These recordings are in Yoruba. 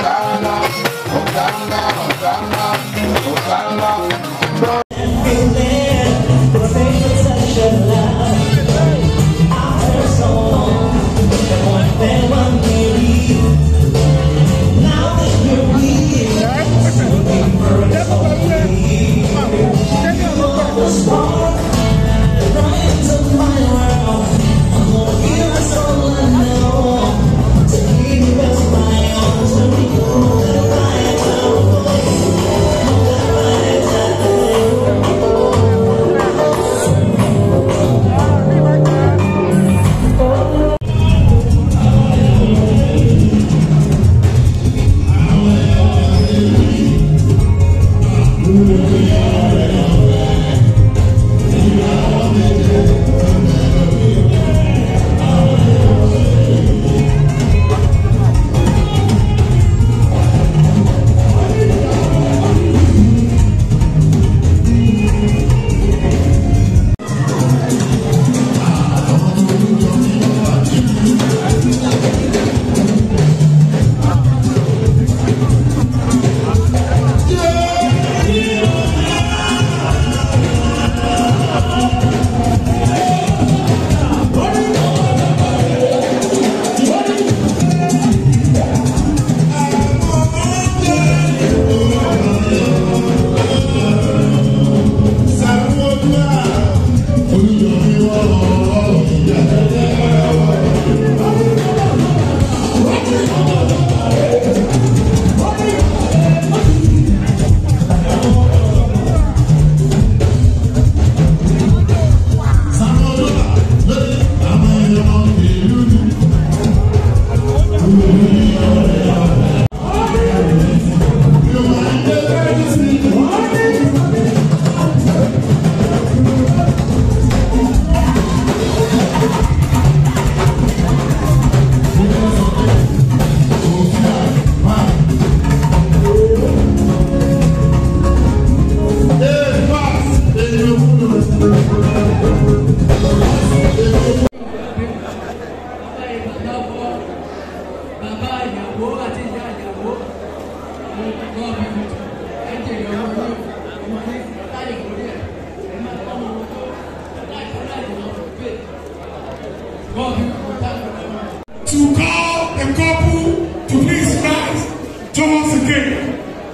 To call the couple to please rise towards the gate.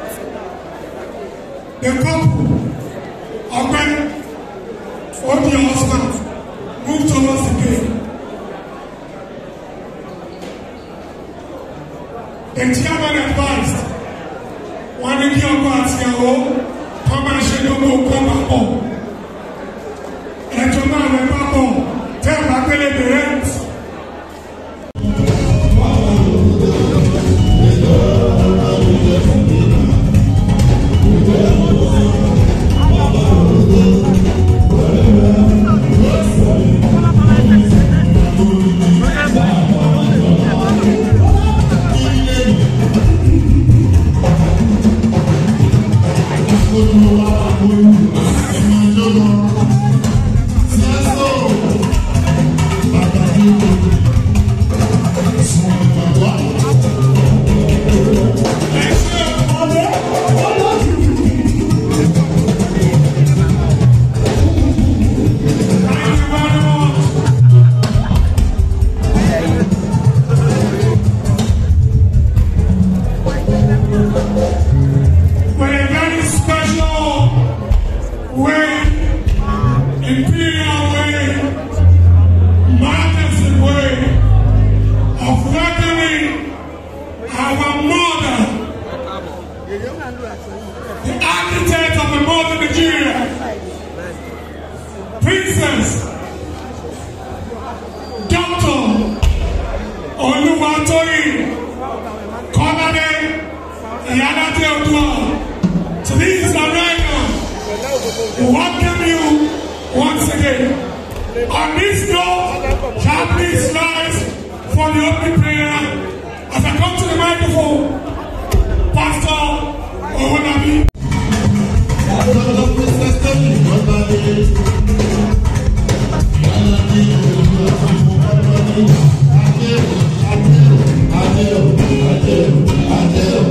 The couple, Open, hold your husband, move towards the gate. The chairman advised, one of your parts, come and show you come up. And to man and papa, tell my belly the rent. The architect of the modern Nigeria, Princess Dr. Oluwatoyin Kolade Iyalade Oduwa. So this is America. We welcome you once again. On this note, shall please rise for the opening prayer as I come to the microphone. Pastor Owolabi. Adeo.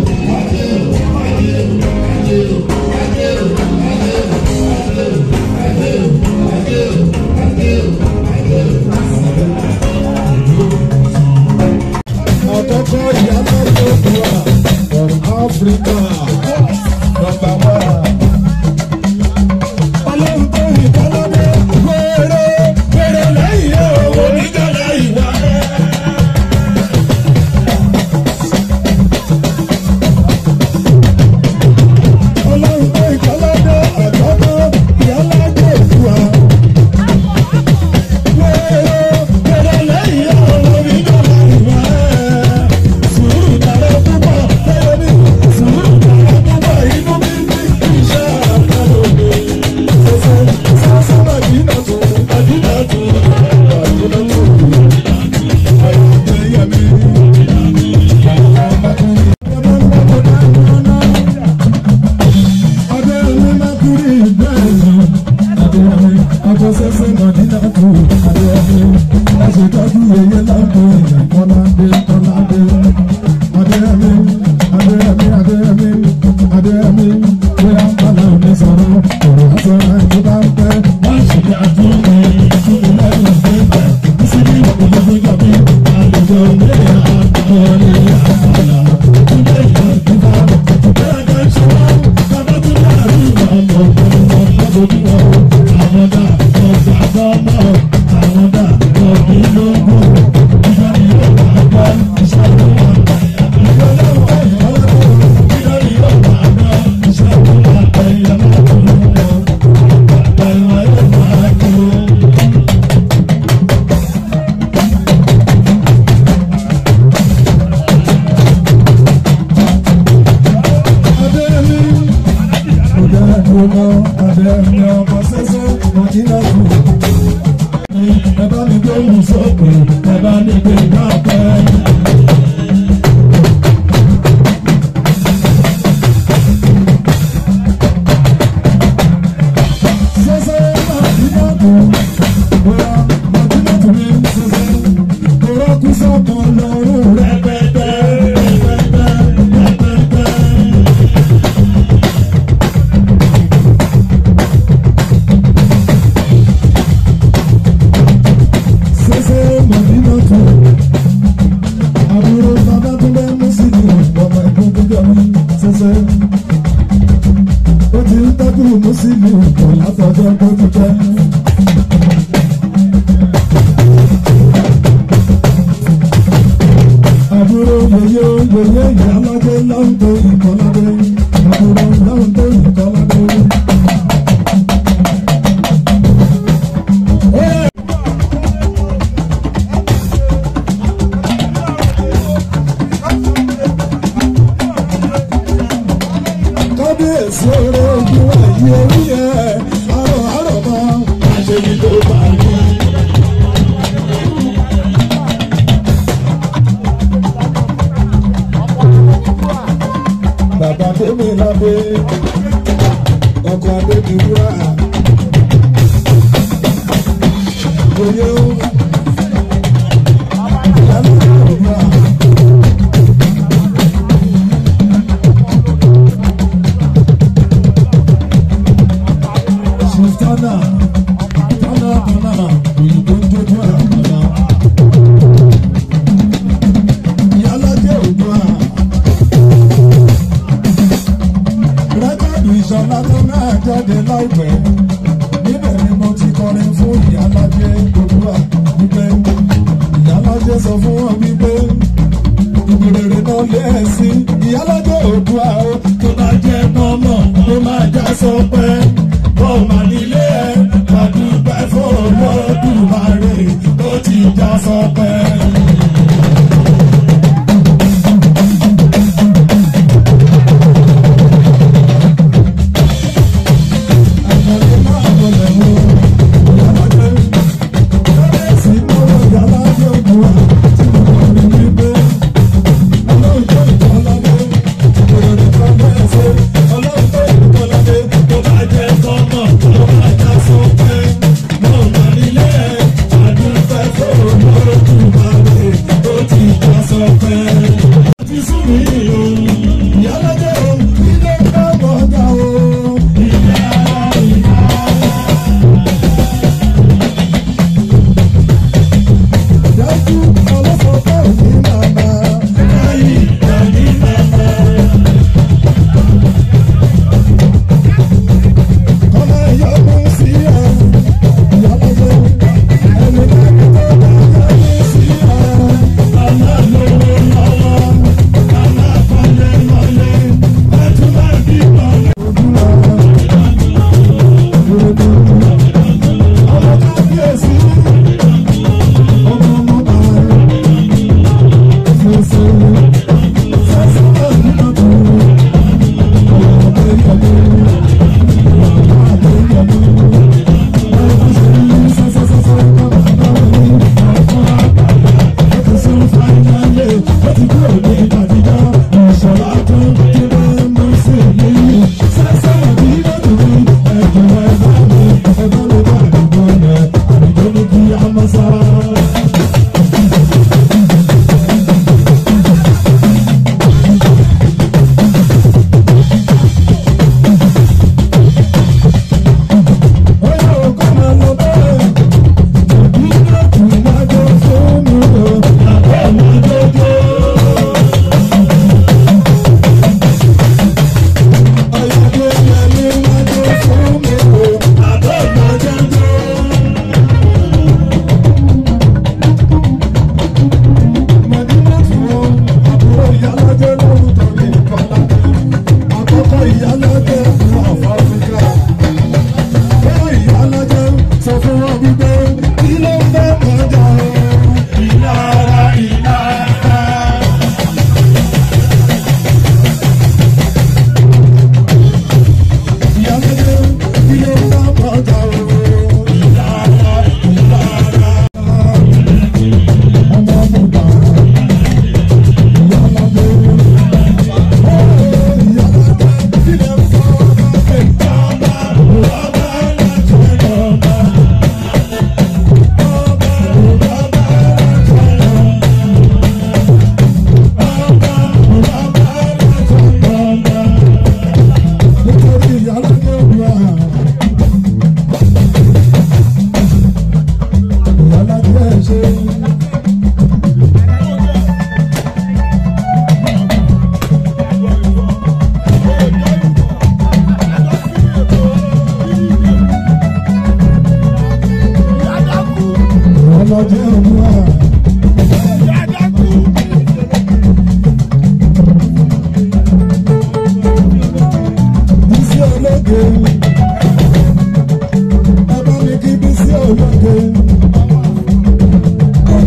Africa, number one. Ọlọ́run tó ìkọlọ́dé wéré lẹ́yìn owó níjọ́lá ìwà rẹ̀. Ọlọ́run tó ìkọlọ́dé àjọ́dọ́ ìyálàjẹ́ ìfúwa. Wéré lẹ́yìn owó níjọ́lá ìwà rẹ̀. Sùúrù dára púpọ̀ lẹ́yìn ní sùúrù dára púpọ̀ inú mi ní iṣẹ́ àkàlòdè. Sọ́sọ́ Màdínà tó Màdínà tó Màdínà tó Ayọ̀dẹ̀yẹmí. Adéyẹmí Mákúrì ìgbẹ́ẹ̀nù. Adéyẹmí ọkọ̀ sẹ́sẹ́ Màdínà tó Adéyẹmí. Láṣetọ́jú yẹyẹ lágbo ìyá Kọ́ládé Kọ́ládé. Adéyẹmí Adéyẹmí Adéyẹmí Adéyẹmí. Bóyá bàlá òní sọ̀rọ̀ ọ̀rọ̀ àtọ̀rọ̀ ẹ̀jẹ̀ bá ń pẹ́. Wọ́n ṣe ní àtúntò ìṣúná lẹ́yìn ìgbẹ́. Bísí ní ìwọ̀n tó jọbí. Àlejò ilé àtọ̀rọ̀ ní àgbàlá. Ilé ìgbà bẹ́ẹ̀ ká ṣe wá. Bàbá tó dáàbí ọmọ ọmọ lójú wọn. Àwọn dà ọ̀gá gbọ́mọ̀. Àwọn dà ọ̀gbìn lógún. Ìgbà ni yóò wá gbọ́ ìṣàlùwọ̀n. Bàbá Fẹ́mi lábẹ́ ọkọ̀ Adédiwúrà. Oyè ó lálẹ́ òwúrà. Sùtánà tánà òyìnbó ń jójú àgbàlá. Ìyálàjẹ́ Òdùà. Ìṣọ̀lá tó náà jáde láìpẹ́ níbẹ̀ ni mo ti kọrin fún Ìyálájé Òdùà wípé Ìyálájé sọ fún wọn wípé ìbìrèrè náà lé ẹ̀ sí Ìyálájé Òdùà o tó bá jẹ́ mọ́mọ́ tó máa já sọpẹ́ bọ́ọ̀ mà nílé ẹ̀ pàdúpẹ́ fún Olódùmarè tó ti já sọpẹ́. Ìyálájé Òdùà tí mo kọ́ ni wípé Ọlọ́run tó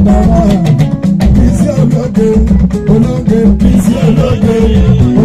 number one. Bísí ológe, ológe, Bísí ológe,